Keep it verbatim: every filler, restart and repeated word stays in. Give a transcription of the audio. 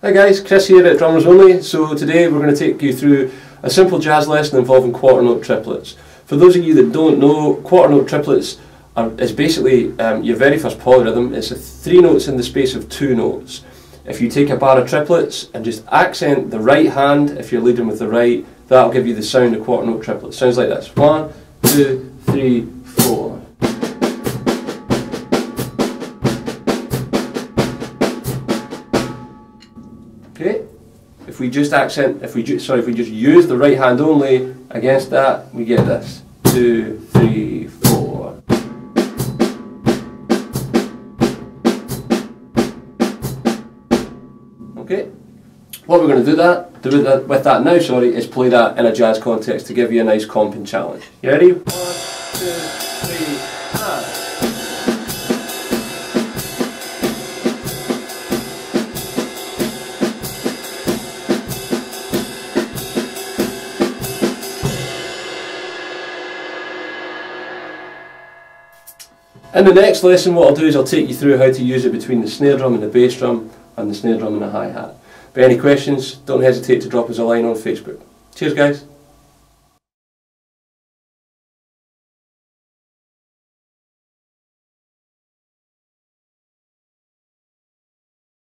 Hi guys, Chris here at Drummers Only. So today we're going to take you through a simple jazz lesson involving quarter note triplets. For those of you that don't know, quarter note triplets are, is basically um, your very first polyrhythm. It's a three notes in the space of two notes. If you take a bar of triplets and just accent the right hand, if you're leading with the right, that'll give you the sound of quarter note triplets. Sounds like this. One, two, three, four. Okay. If we just accent, if we ju sorry, if we just use the right hand only against that, we get this. Two, three, four. Okay. What we're going to do that, do with that, with that now, sorry, is play that in a jazz context to give you a nice comping challenge. You ready? One, two, three, and. In the next lesson, what I'll do is I'll take you through how to use it between the snare drum and the bass drum and the snare drum and the hi-hat. But any questions, don't hesitate to drop us a line on Facebook. Cheers guys!